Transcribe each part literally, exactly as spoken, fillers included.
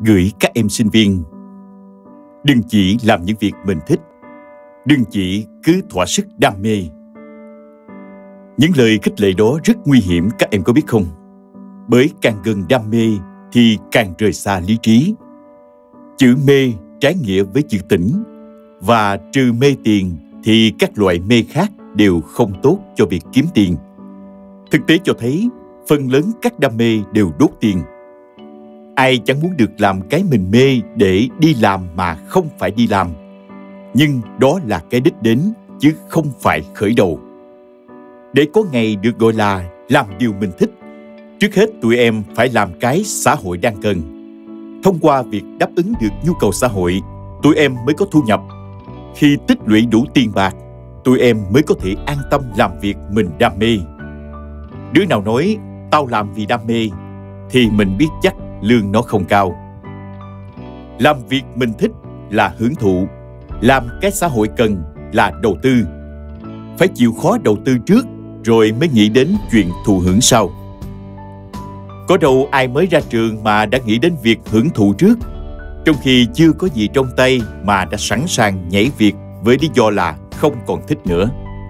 gửi các em sinh viên: đừng chỉ làm những việc mình thích, đừng chỉ cứ thỏa sức đam mê. Những lời khích lệ đó rất nguy hiểm, các em có biết không? Bởi càng gần đam mê thì càng rời xa lý trí. Chữ mê trái nghĩa với chữ tỉnh, và trừ mê tiền thì các loại mê khác đều không tốt cho việc kiếm tiền. Thực tế cho thấy phần lớn các đam mê đều đốt tiền. Ai chẳng muốn được làm cái mình mê để đi làm mà không phải đi làm. Nhưng đó là cái đích đến chứ không phải khởi đầu. Để có ngày được gọi là làm điều mình thích, trước hết tụi em phải làm cái xã hội đang cần. Thông qua việc đáp ứng được nhu cầu xã hội, tụi em mới có thu nhập. Khi tích lũy đủ tiền bạc, tụi em mới có thể an tâm làm việc mình đam mê. Đứa nào nói tao làm vì đam mê thì mình biết chắc lương nó không cao. Làm việc mình thích là hưởng thụ, làm cái xã hội cần là đầu tư. Phải chịu khó đầu tư trước rồi mới nghĩ đến chuyện thụ hưởng sau. Có đâu ai mới ra trường mà đã nghĩ đến việc hưởng thụ trước, trong khi chưa có gì trong tay mà đã sẵn sàng nhảy việc với lý do là không còn thích nữa.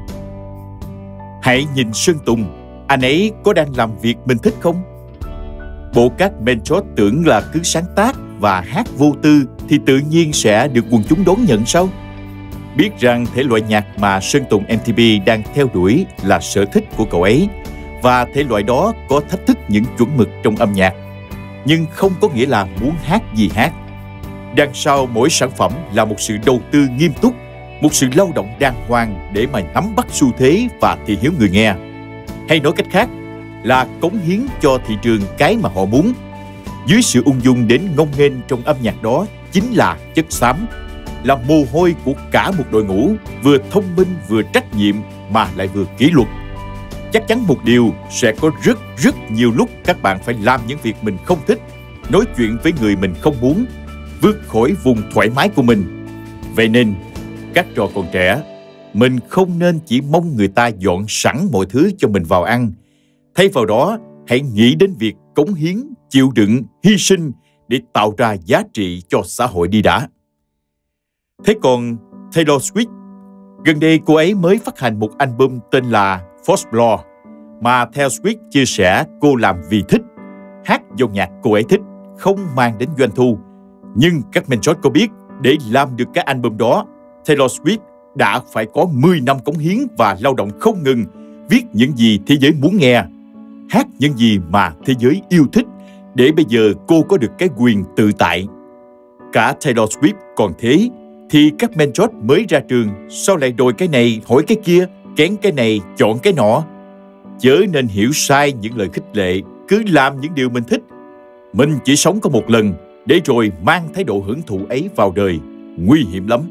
Hãy nhìn Sơn Tùng, anh ấy có đang làm việc mình thích không? Bộ các mentor tưởng là cứ sáng tác và hát vô tư thì tự nhiên sẽ được quần chúng đón nhận sao? Biết rằng thể loại nhạc mà Sơn Tùng em tê pê đang theo đuổi là sở thích của cậu ấy, và thể loại đó có thách thức những chuẩn mực trong âm nhạc, nhưng không có nghĩa là muốn hát gì hát. Đằng sau mỗi sản phẩm là một sự đầu tư nghiêm túc, một sự lao động đàng hoàng để mà nắm bắt xu thế và thị hiếu người nghe. Hay nói cách khác là cống hiến cho thị trường cái mà họ muốn. Dưới sự ung dung đến ngông nghênh trong âm nhạc đó chính là chất xám, là mồ hôi của cả một đội ngũ vừa thông minh vừa trách nhiệm mà lại vừa kỷ luật. Chắc chắn một điều, sẽ có rất rất nhiều lúc các bạn phải làm những việc mình không thích, nói chuyện với người mình không muốn, vượt khỏi vùng thoải mái của mình. Vậy nên, các trò còn trẻ, mình không nên chỉ mong người ta dọn sẵn mọi thứ cho mình vào ăn. Thay vào đó, hãy nghĩ đến việc cống hiến, chịu đựng, hy sinh để tạo ra giá trị cho xã hội đi đã. Thế còn Taylor Swift, gần đây cô ấy mới phát hành một album tên là Folklore, mà theo Swift chia sẻ cô làm vì thích, hát dòng nhạc cô ấy thích, không mang đến doanh thu. Nhưng các mentor có biết, để làm được cái album đó, Taylor Swift đã phải có mười năm cống hiến và lao động không ngừng, viết những gì thế giới muốn nghe, hát những gì mà thế giới yêu thích, để bây giờ cô có được cái quyền tự tại. Cả Taylor Swift còn thế, thì các mentor mới ra trường sao lại đòi cái này hỏi cái kia, kén cái này chọn cái nọ. Chớ nên hiểu sai những lời khích lệ, cứ làm những điều mình thích. Mình chỉ sống có một lần, để rồi mang thái độ hưởng thụ ấy vào đời, nguy hiểm lắm.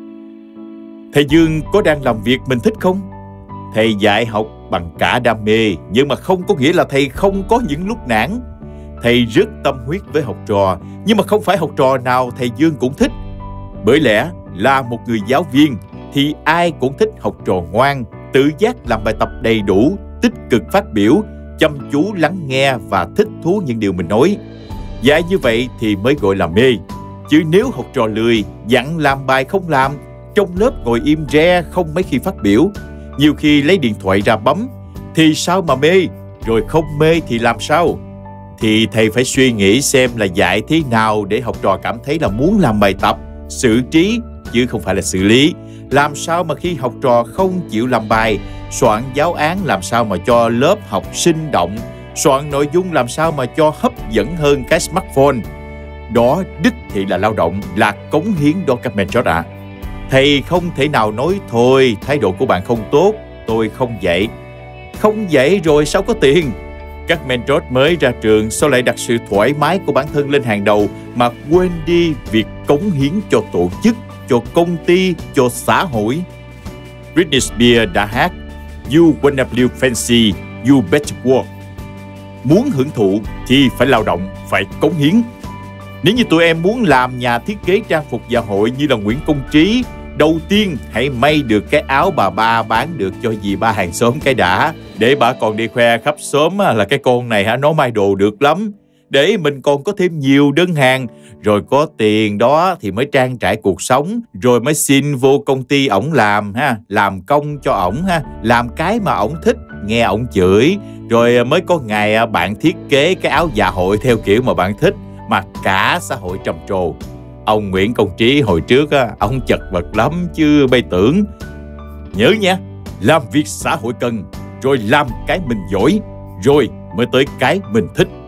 Thầy Dương có đang làm việc mình thích không? Thầy dạy học bằng cả đam mê, nhưng mà không có nghĩa là thầy không có những lúc nản. Thầy rất tâm huyết với học trò, nhưng mà không phải học trò nào thầy Dương cũng thích. Bởi lẽ là một người giáo viên thì ai cũng thích học trò ngoan, tự giác làm bài tập đầy đủ, tích cực phát biểu, chăm chú lắng nghe và thích thú những điều mình nói. Dạy như vậy thì mới gọi là mê. Chứ nếu học trò lười, dặn làm bài không làm, trong lớp ngồi im re không mấy khi phát biểu, nhiều khi lấy điện thoại ra bấm, thì sao mà mê? Rồi không mê thì làm sao? Thì thầy phải suy nghĩ xem là dạy thế nào để học trò cảm thấy là muốn làm bài tập, xử trí chứ không phải là xử lý. Làm sao mà khi học trò không chịu làm bài, soạn giáo án làm sao mà cho lớp học sinh động, soạn nội dung làm sao mà cho hấp dẫn hơn cái smartphone. Đó đích thị là lao động, là cống hiến đó các mentor ạ. Thầy không thể nào nói thôi thái độ của bạn không tốt, tôi không dạy. Không dạy rồi sao có tiền? Các mentor mới ra trường sao lại đặt sự thoải mái của bản thân lên hàng đầu mà quên đi việc cống hiến cho tổ chức, cho công ty, cho xã hội. Britney Spears đã hát You wanna live fancy, you better work. Muốn hưởng thụ thì phải lao động, phải cống hiến. Nếu như tụi em muốn làm nhà thiết kế trang phục dạ hội như là Nguyễn Công Trí, đầu tiên hãy may được cái áo bà ba bán được cho dì ba hàng xóm cái đã, để bà còn đi khoe khắp xóm là cái con này hả, nó may đồ được lắm. để mình còn có thêm nhiều đơn hàng, rồi có tiền đó thì mới trang trải cuộc sống, rồi mới xin vô công ty ổng làm ha, làm công cho ổng ha, làm cái mà ổng thích, nghe ổng chửi, rồi mới có ngày bạn thiết kế cái áo dạ hội theo kiểu mà bạn thích, mà cả xã hội trầm trồ. Ông Nguyễn Công Trí hồi trước á, ông chật vật lắm chứ bay tưởng. Nhớ nha, làm việc xã hội cần, rồi làm cái mình giỏi, rồi mới tới cái mình thích.